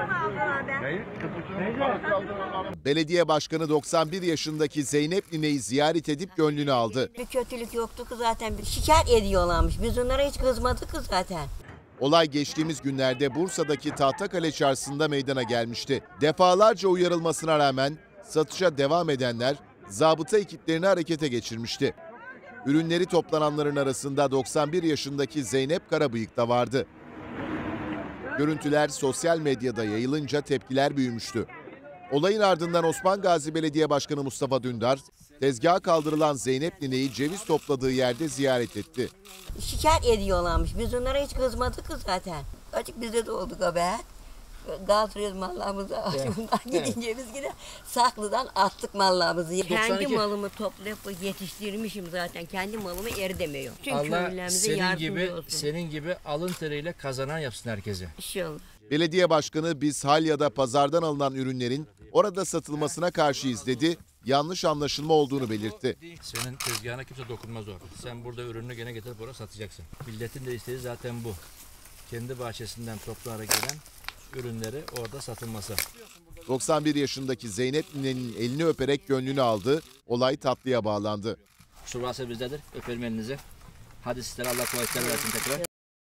Belediye Başkanı doksan bir yaşındaki Zeynep nineyi ziyaret edip gönlünü aldı. Bir kötülük yoktu ki zaten. Şikayet ediyorlarmış. Biz onlara hiç kızmadık ki zaten. Olay geçtiğimiz günlerde Bursa'daki Tahtakale Çarşısı'nda meydana gelmişti. Defalarca uyarılmasına rağmen satışa devam edenler zabıta ekiplerini harekete geçirmişti. Ürünleri toplananların arasında doksan bir yaşındaki Zeynep Karabıyık da vardı. Görüntüler sosyal medyada yayılınca tepkiler büyümüştü. Olayın ardından Osman Gazi Belediye Başkanı Mustafa Dündar, tezgaha kaldırılan Zeynep nineyi ceviz topladığı yerde ziyaret etti. Şikayet ediyorlarmış. Biz onlara hiç kızmadık ki zaten. Açık bizde de oldu kabahat. Kaldırıyoruz mallarımızı. Bundan gidince biz yine saklıdan attık mallarımızı. Kendi malımı toplayıp yetiştirmişim zaten. Kendi malımı eri demiyor. Allah senin gibi, olsun. senin gibi alın teriyle kazanan yapsın herkese. İnşallah. Belediye başkanı biz Halya'da pazardan alınan ürünlerin orada satılmasına karşıyız dedi. Yanlış anlaşılma olduğunu belirtti. Senin tezgahına kimse dokunmaz orada. Sen burada ürününü gene getirip oraya satacaksın. Milletin de istediği zaten bu. Kendi bahçesinden toplanarak gelen ürünleri orada satılması. doksan bir yaşındaki Zeynep ninenin elini öperek gönlünü aldı. Olay tatlıya bağlandı. Kusur varsa bizdedir. Öpelim elinizi. Hadi sizlere Allah kolaylıklar versin tekrar.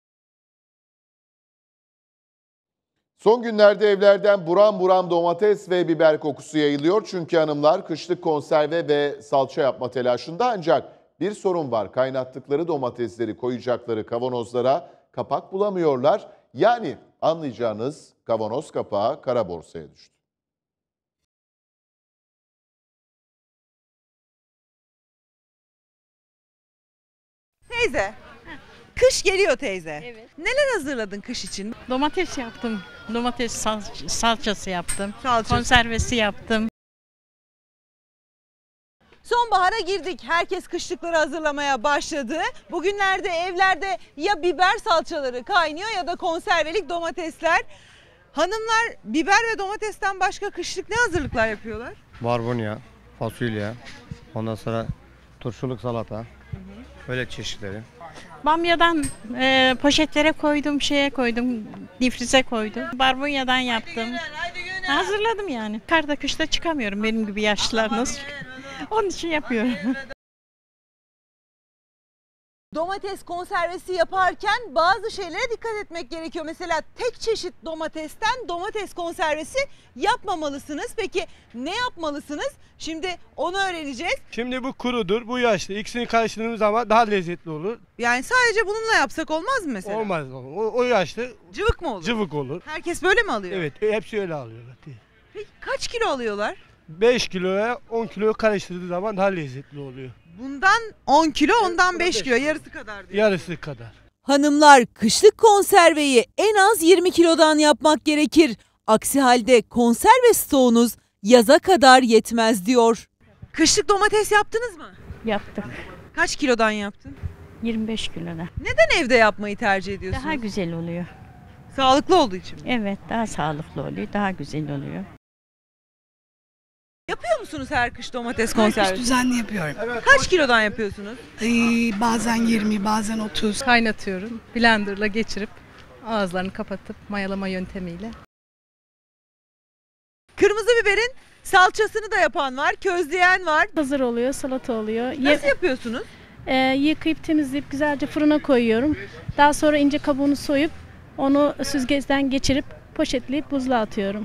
Son günlerde evlerden buram buram domates ve biber kokusu yayılıyor. Çünkü hanımlar kışlık konserve ve salça yapma telaşında, ancak bir sorun var. Kaynattıkları domatesleri koyacakları kavanozlara kapak bulamıyorlar. Yani anlayacağınız kavanoz kapağı kara borsaya düştü. Teyze, kış geliyor teyze. Evet. Neler hazırladın kış için? Domates yaptım. Domates sal salçası yaptım. Salçası. Konservesi yaptım. Sonbahara girdik. Herkes kışlıkları hazırlamaya başladı. Bugünlerde evlerde ya biber salçaları kaynıyor ya da konservelik domatesler. Hanımlar biber ve domatesten başka kışlık ne hazırlıklar yapıyorlar? Barbunya, fasulye, ondan sonra turşuluk salata, hı hı. Öyle çeşitleri. Bamyadan e, poşetlere koydum, şeye koydum, difrize koydum. Barbunyadan yaptım. Hazırladım yani. Karda kışta çıkamıyorum benim gibi yaşlılar nasıl çıkıyor. Onun için yapıyorum. Domates konservesi yaparken bazı şeylere dikkat etmek gerekiyor. Mesela tek çeşit domatesten domates konservesi yapmamalısınız. Peki ne yapmalısınız? Şimdi onu öğreneceğiz. Şimdi bu kurudur, bu yaşlı. İkisini karıştırdığımız zaman daha lezzetli olur. Yani sadece bununla yapsak olmaz mı mesela? Olmaz. O, o yaşlı cıvık mı olur? Cıvık olur. Herkes böyle mi alıyor? Evet, hepsi öyle alıyorlar. Peki kaç kilo alıyorlar? beş kiloya on kilo karıştırdığı zaman daha lezzetli oluyor. Bundan on kilo, ondan beş kilo, yarısı kadar diyor. Yarısı kadar. Hanımlar, kışlık konserveyi en az yirmi kilodan yapmak gerekir. Aksi halde konserve stoğunuz yaza kadar yetmez diyor. Kışlık domates yaptınız mı? Yaptık. Kaç kilodan yaptın? yirmi beş kilodan. Neden evde yapmayı tercih ediyorsunuz? Daha güzel oluyor. Sağlıklı olduğu için mi? Evet, daha sağlıklı oluyor, daha güzel oluyor. Yapıyor musunuz her kış domates konservesi? Her kış düzenli yapıyorum. Evet, Kaç kilodan yapıyorsunuz? Ee, bazen yirmi, bazen otuz. Kaynatıyorum. Blenderla geçirip ağızlarını kapatıp mayalama yöntemiyle. Kırmızı biberin salçasını da yapan var, közleyen var. Hazır oluyor, salata oluyor. Nasıl yapıyorsunuz? Ee, yıkayıp temizleyip güzelce fırına koyuyorum. Daha sonra ince kabuğunu soyup onu süzgeçten geçirip poşetleyip buzluğa atıyorum.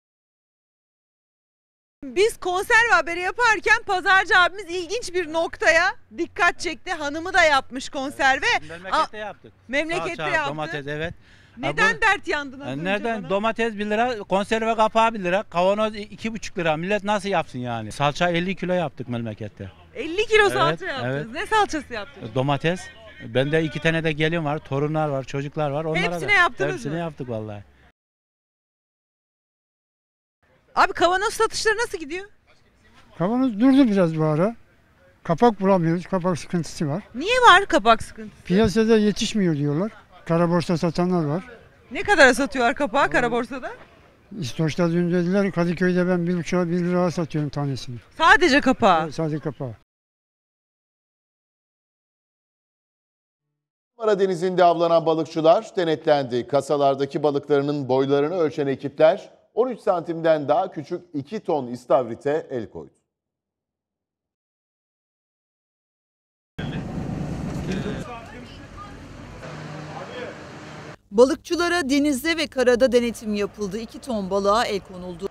Biz konserve haberi yaparken pazarcı abimiz ilginç bir noktaya dikkat çekti. Hanımı da yapmış konserve. Memlekette A yaptık. Memlekette Salça, yaptı. domates, evet. Neden bu, dert yandın az önce Nereden? bana? Domates bir lira, konserve kapağı bir lira, kavanoz iki buçuk lira. Millet nasıl yapsın yani? Salça elli kilo yaptık memlekette. elli kilo Evet, salça yaptınız. evet. Ne salçası yaptınız? Domates. Bende iki tane de gelin var, torunlar var, çocuklar var. Onlara Hepsine da, yaptınız Hepsine mı? yaptık vallahi. Abi kavanoz satışları nasıl gidiyor? Kavanoz durdu biraz bu ara. Kapak bulamıyoruz. Kapak sıkıntısı var. Niye var kapak sıkıntısı? Piyasada yetişmiyor diyorlar. Kara borsa satanlar var. Ne kadara satıyorlar kapağı kara borsada? İstoç'ta dün dediler Kadıköy'de ben bir buçuğa bir liraya satıyorum tanesini. Sadece kapağı? Evet, sadece kapağı. Marmara Denizi'nde avlanan balıkçılar denetlendi. Kasalardaki balıklarının boylarını ölçen ekipler on üç santimden daha küçük iki ton istavrite el koydu. Balıkçılara denizde ve karada denetim yapıldı. iki ton balığa el konuldu.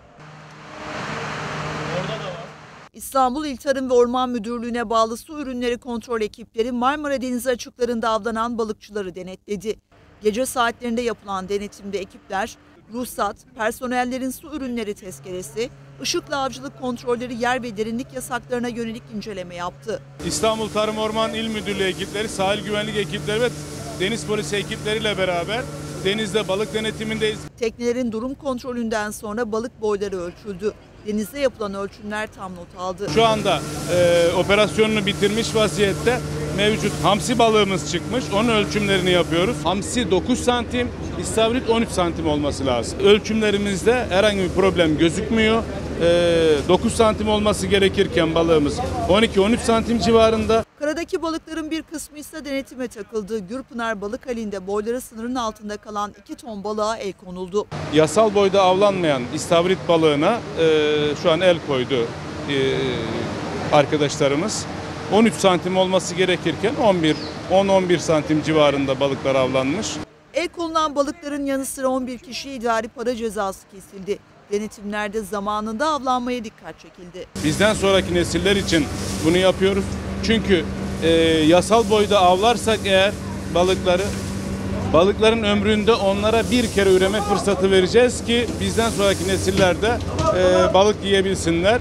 İstanbul İl Tarım ve Orman Müdürlüğü'ne bağlı su ürünleri kontrol ekipleri Marmara Denizi açıklarında avlanan balıkçıları denetledi. Gece saatlerinde yapılan denetimde ekipler ruhsat, personellerin su ürünleri tezkeresi, ışıkla avcılık kontrolleri, yer ve derinlik yasaklarına yönelik inceleme yaptı. İstanbul Tarım Orman İl Müdürlüğü ekipleri, sahil güvenlik ekipleri ve deniz polisi ekipleriyle beraber denizde balık denetimindeyiz. Teknelerin durum kontrolünden sonra balık boyları ölçüldü. Denizde yapılan ölçümler tam not aldı. Şu anda e, operasyonunu bitirmiş vaziyette mevcut hamsi balığımız çıkmış. Onun ölçümlerini yapıyoruz. Hamsi dokuz santim, istavrit on üç santim olması lazım. Ölçümlerimizde herhangi bir problem gözükmüyor. E, dokuz santim olması gerekirken balığımız on iki on üç santim civarında. Karadaki balıkların bir kısmı ise denetime takıldı. Gürpınar Balık Hali'nde boyları sınırın altında kalan iki ton balığa el konuldu. Yasal boyda avlanmayan istavrit balığına e, şu an el koydu e, arkadaşlarımız. on üç santim olması gerekirken on bir on on bir santim civarında balıklar avlanmış. El konulan balıkların yanı sıra on bir kişiye idari para cezası kesildi. Denetimlerde zamanında avlanmaya dikkat çekildi. Bizden sonraki nesiller için bunu yapıyoruz. Çünkü e, yasal boyda avlarsak eğer balıkları, balıkların ömründe onlara bir kere üreme fırsatı vereceğiz ki bizden sonraki nesiller de e, balık yiyebilsinler.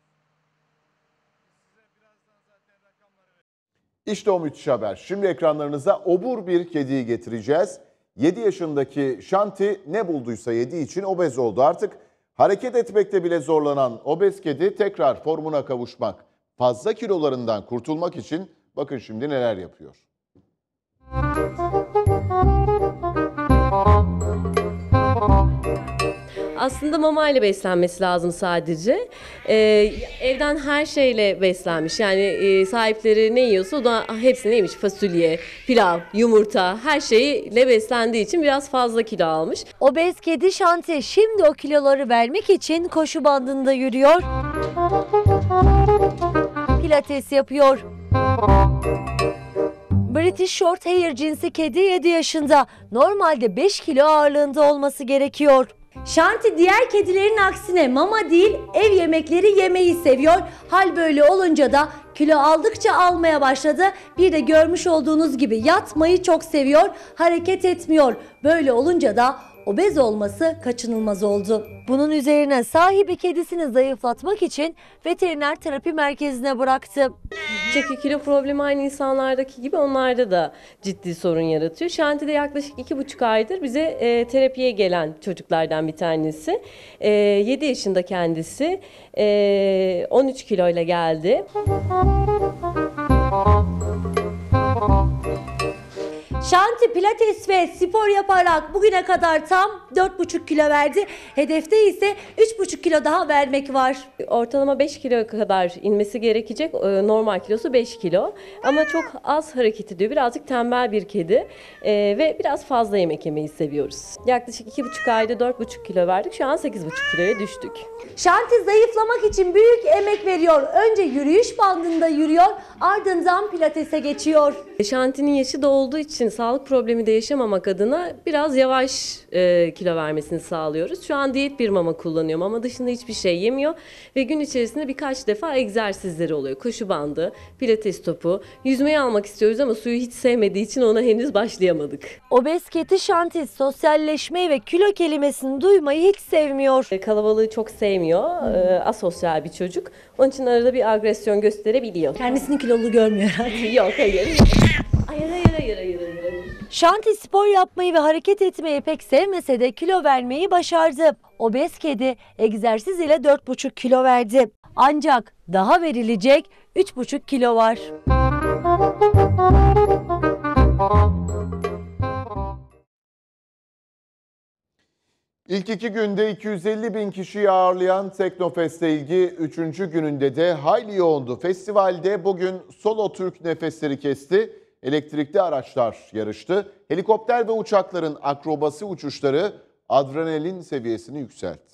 İşte o müthiş haber. Şimdi ekranlarınıza obur bir kediyi getireceğiz. yedi yaşındaki Shanti ne bulduysa yediği için obez oldu. Artık hareket etmekte bile zorlanan obez kedi tekrar formuna kavuşmak, fazla kilolarından kurtulmak için bakın şimdi neler yapıyor. Aslında mama ile beslenmesi lazım sadece. Ee, evden her şeyle beslenmiş. Yani e, sahipleri ne yiyorsa o da hepsini yemiş. Fasulye, pilav, yumurta her şeyle beslendiği için biraz fazla kilo almış. Obez kedi Shanti şimdi o kiloları vermek için koşu bandında yürüyor. Pilates yapıyor. British Shorthair cinsi kedi yedi yaşında. Normalde beş kilo ağırlığında olması gerekiyor. Shanti diğer kedilerin aksine mama değil ev yemekleri yemeyi seviyor. Hal böyle olunca da kilo aldıkça almaya başladı. Bir de görmüş olduğunuz gibi yatmayı çok seviyor, hareket etmiyor. Böyle olunca da obez olması kaçınılmaz oldu. Bunun üzerine sahibi kedisini zayıflatmak için veteriner terapi merkezine bıraktı. Çünkü kilo problemi aynı insanlardaki gibi onlarda da ciddi sorun yaratıyor. Shanti de yaklaşık iki buçuk aydır bize e, terapiye gelen çocuklardan bir tanesi. E, yedi yaşında kendisi. E, on üç kiloyla geldi. Shanti pilates ve spor yaparak bugüne kadar tam dört buçuk kilo verdi. Hedefte ise üç buçuk kilo daha vermek var. Ortalama beş kilo kadar inmesi gerekecek. Normal kilosu beş kilo. Ama çok az hareket ediyor. Birazcık tembel bir kedi. Ee, ve biraz fazla yemek yemeyi seviyoruz. Yaklaşık iki buçuk ayda dört buçuk kilo verdik. Şu an sekiz buçuk kiloya düştük. Shanti zayıflamak için büyük emek veriyor. Önce yürüyüş bandında yürüyor. Ardından pilatese geçiyor. Shanti'nin yaşı da olduğu için sağlık problemi de yaşamamak adına biraz yavaş e, kilo vermesini sağlıyoruz. Şu an diyet bir mama kullanıyor. Mama dışında hiçbir şey yemiyor ve gün içerisinde birkaç defa egzersizleri oluyor. Koşu bandı, pilates topu, yüzmeyi almak istiyoruz ama suyu hiç sevmediği için ona henüz başlayamadık. Obez kedi Shanti sosyalleşmeyi ve kilo kelimesini duymayı hiç sevmiyor. E, kalabalığı çok sevmiyor. E, asosyal bir çocuk. Onun için arada bir agresyon gösterebiliyor. Kendisini kilolu görmüyor herhalde. Yok hayır. Hayır hayır hayır hayır. hayır. Shanti spor yapmayı ve hareket etmeyi pek sevmese de kilo vermeyi başardı. Obez kedi egzersiz ile dört buçuk kilo verdi. Ancak daha verilecek üç buçuk kilo var. İlk iki günde iki yüz elli bin kişiyi ağırlayan Teknofest'e ilgi üçüncü gününde de hayli yoğundu. Festivalde bugün Solo Türk nefesleri kesti. Elektrikli araçlar yarıştı. Helikopter ve uçakların akrobasi uçuşları adrenalin seviyesini yükseltti.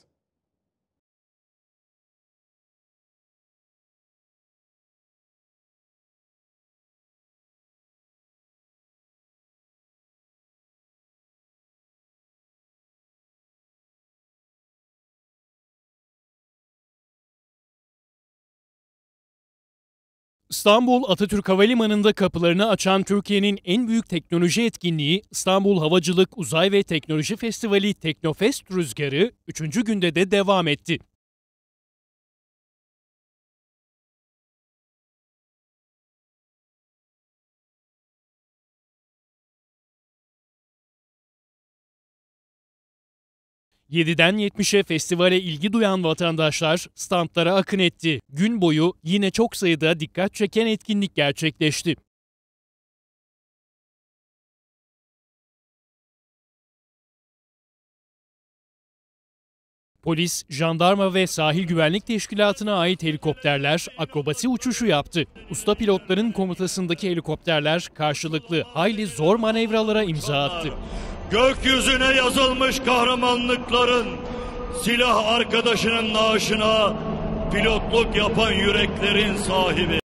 İstanbul Atatürk Havalimanı'nda kapılarını açan Türkiye'nin en büyük teknoloji etkinliği İstanbul Havacılık, Uzay ve Teknoloji Festivali Teknofest rüzgarı üçüncü günde de devam etti. yediden yetmişe festivale ilgi duyan vatandaşlar standlara akın etti. Gün boyu yine çok sayıda dikkat çeken etkinlik gerçekleşti. Polis, jandarma ve sahil güvenlik teşkilatına ait helikopterler akrobasi uçuşu yaptı. Usta pilotların komutasındaki helikopterler karşılıklı hayli zor manevralara imza attı. Gökyüzüne yazılmış kahramanlıkların silah arkadaşının naaşına pilotluk yapan yüreklerin sahibi.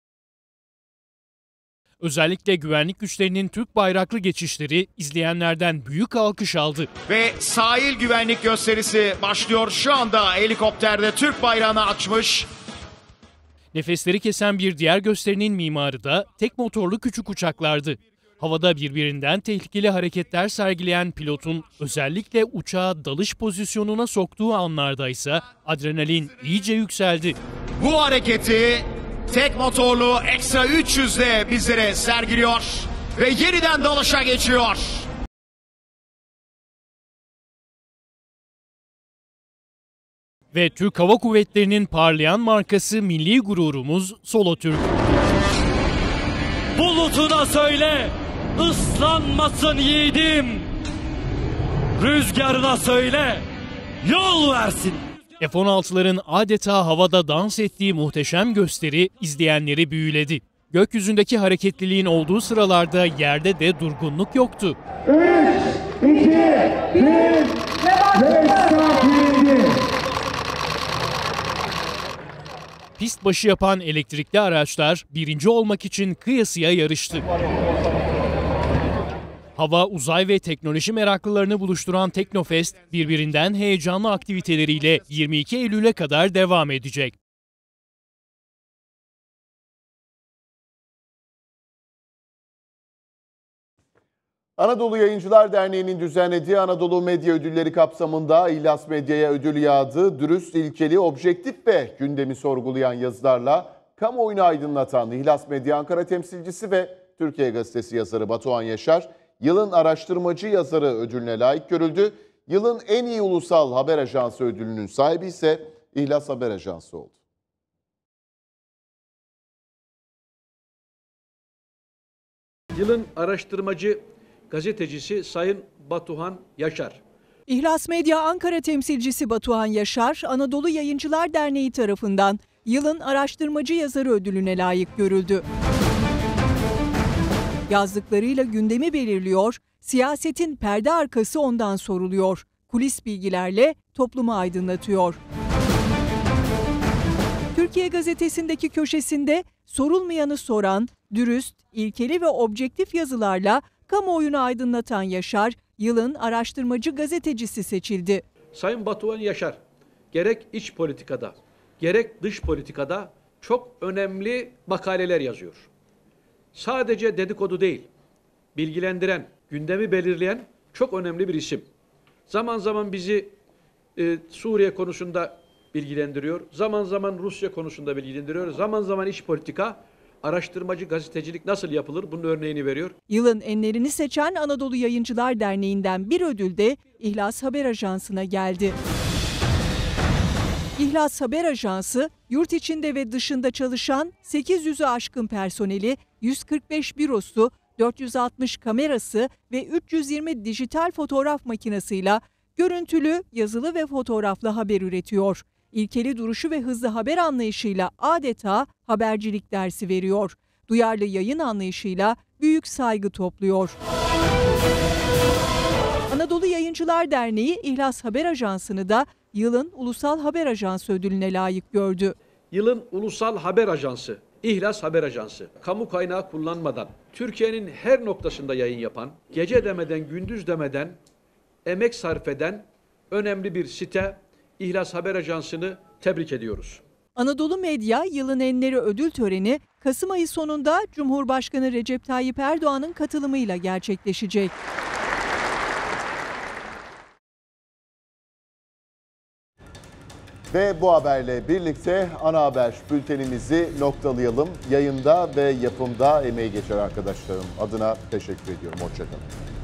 Özellikle güvenlik güçlerinin Türk bayraklı geçişleri izleyenlerden büyük alkış aldı. Ve sahil güvenlik gösterisi başlıyor. Şu anda helikopterde Türk bayrağını açmış. Nefesleri kesen bir diğer gösterinin mimarı da tek motorlu küçük uçaklardı. Havada birbirinden tehlikeli hareketler sergileyen pilotun özellikle uçağı dalış pozisyonuna soktuğu anlarda ise adrenalin iyice yükseldi. Bu hareketi tek motorlu Extra üç yüz'de bizlere sergiliyor ve yeniden dalışa geçiyor. Ve Türk Hava Kuvvetleri'nin parlayan markası milli gururumuz Solotürk. Bulutuna söyle, ıslanmasın yiğidim. Rüzgarına söyle, yol versin. F on altıların adeta havada dans ettiği muhteşem gösteri izleyenleri büyüledi. Gökyüzündeki hareketliliğin olduğu sıralarda yerde de durgunluk yoktu. üç, iki, bir, Pist başı yapan elektrikli araçlar birinci olmak için kıyasıya yarıştı. Hava, uzay ve teknoloji meraklılarını buluşturan Teknofest birbirinden heyecanlı aktiviteleriyle yirmi iki Eylül'e kadar devam edecek. Anadolu Yayıncılar Derneği'nin düzenlediği Anadolu Medya Ödülleri kapsamında İhlas Medya'ya ödül yağdı. Dürüst, ilkeli, objektif ve gündemi sorgulayan yazılarla kamuoyunu aydınlatan İhlas Medya Ankara temsilcisi ve Türkiye Gazetesi yazarı Batuhan Yaşar, yılın araştırmacı yazarı ödülüne layık görüldü. Yılın en iyi ulusal haber ajansı ödülünün sahibi ise İhlas Haber Ajansı oldu. Yılın araştırmacı gazetecisi Sayın Batuhan Yaşar. İhlas Medya Ankara temsilcisi Batuhan Yaşar, Anadolu Yayıncılar Derneği tarafından yılın araştırmacı yazarı ödülüne layık görüldü. Yazdıklarıyla gündemi belirliyor, siyasetin perde arkası ondan soruluyor, kulis bilgilerle toplumu aydınlatıyor. Türkiye Gazetesi'ndeki köşesinde sorulmayanı soran, dürüst, ilkeli ve objektif yazılarla kamuoyunu aydınlatan Yaşar, yılın araştırmacı gazetecisi seçildi. Sayın Batuhan Yaşar, gerek iç politikada, gerek dış politikada çok önemli makaleler yazıyor. Sadece dedikodu değil, bilgilendiren, gündemi belirleyen çok önemli bir isim. Zaman zaman bizi e, Suriye konusunda bilgilendiriyor, zaman zaman Rusya konusunda bilgilendiriyor, zaman zaman iç politika, araştırmacı gazetecilik nasıl yapılır bunun örneğini veriyor. Yılın enlerini seçen Anadolu Yayıncılar Derneği'nden bir ödül de İhlas Haber Ajansı'na geldi. İhlas Haber Ajansı, yurt içinde ve dışında çalışan sekiz yüz'ü aşkın personeli, yüz kırk beş bürosu, dört yüz altmış kamerası ve üç yüz yirmi dijital fotoğraf makinesiyle görüntülü, yazılı ve fotoğraflı haber üretiyor. İlkeli duruşu ve hızlı haber anlayışıyla adeta habercilik dersi veriyor. Duyarlı yayın anlayışıyla büyük saygı topluyor. Anadolu Yayıncılar Derneği İhlas Haber Ajansı'nı da yılın Ulusal Haber Ajansı ödülüne layık gördü. Yılın Ulusal Haber Ajansı, İhlas Haber Ajansı, kamu kaynağı kullanmadan, Türkiye'nin her noktasında yayın yapan, gece demeden, gündüz demeden, emek sarf eden önemli bir site, İhlas Haber Ajansı'nı tebrik ediyoruz. Anadolu Medya Yılın Enleri ödül töreni Kasım ayı sonunda Cumhurbaşkanı Recep Tayyip Erdoğan'ın katılımıyla gerçekleşecek. Ve bu haberle birlikte ana haber bültenimizi noktalayalım. Yayında ve yapımda emeği geçen arkadaşlarım adına teşekkür ediyorum. Hoşçakalın.